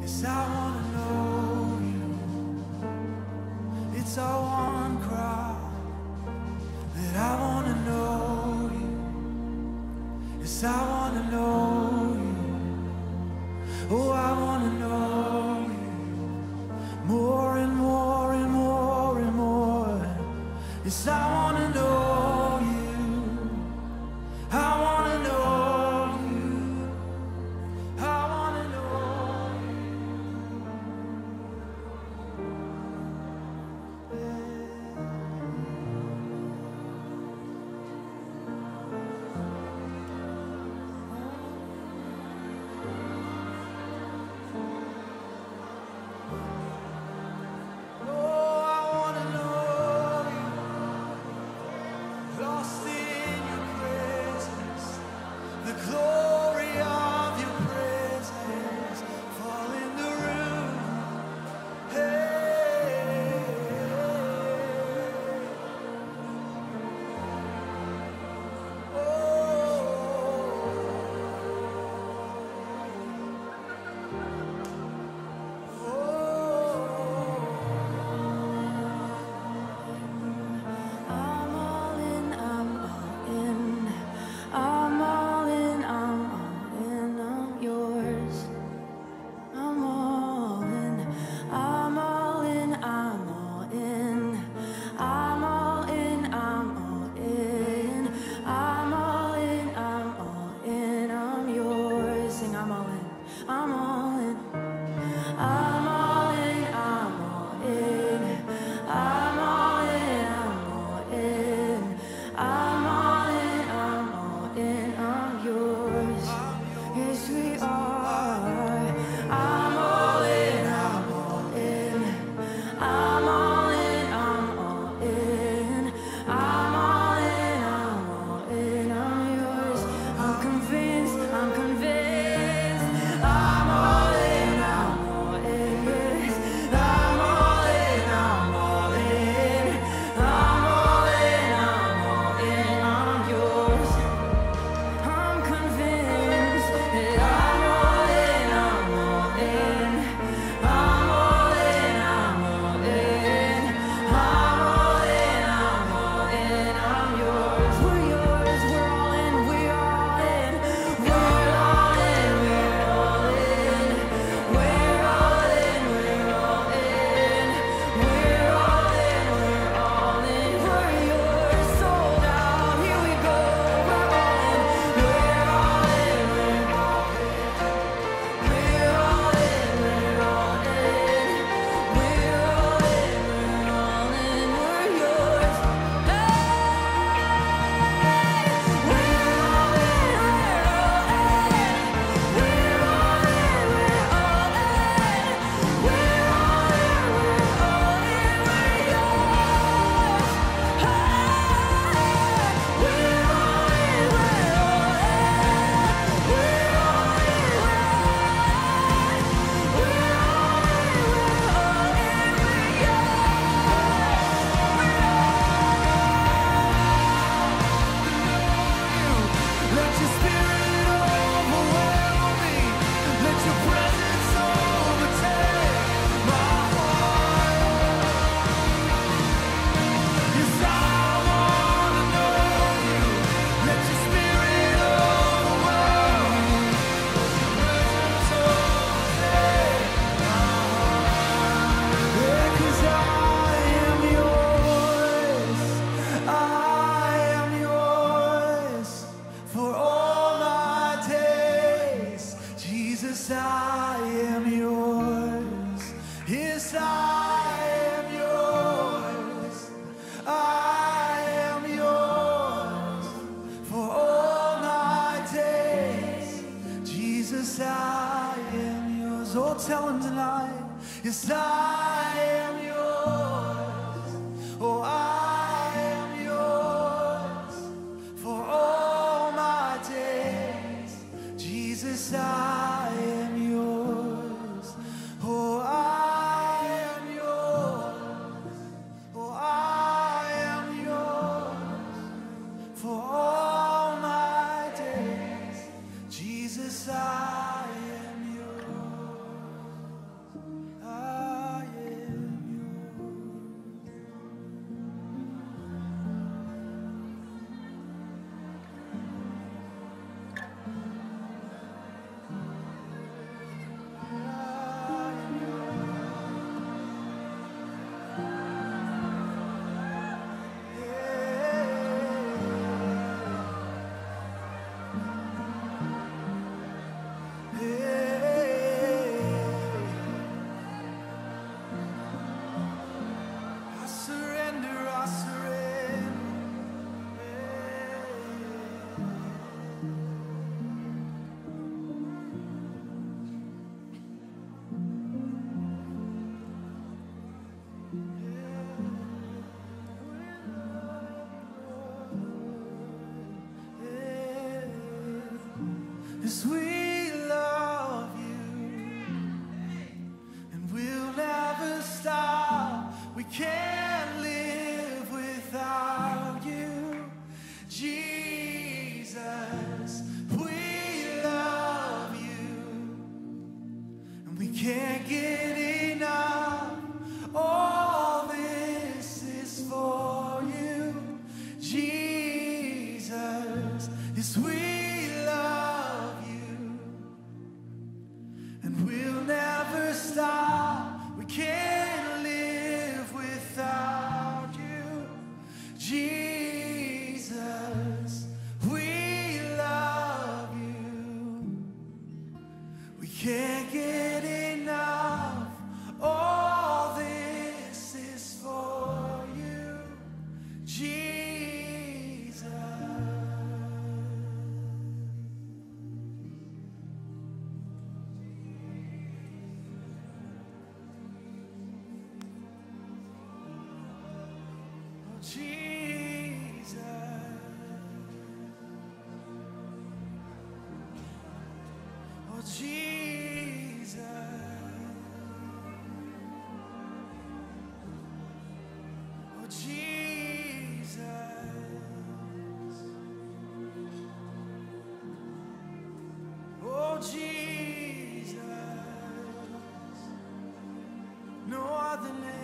Yes, I want to know you. It's our one cry, that I want to know you. Yes, I want to know you. Oh, I want to know you more and more and more and more. Yes, I want to know you. I want to know you. I want to know yes, I am yours. Oh, I am yours for all my days. Jesus, I am yours. Oh, I am yours. Oh, I am yours for all my days. Jesus, I am yours. we can't get enough. All this is for you, Jesus. Yes, we love you, and we'll never stop. We can't live without you, Jesus. We love you. We can't get enough. All this is for you, Jesus. Oh, Jesus. Oh, Jesus. Oh, Jesus. Oh, Jesus. No other name.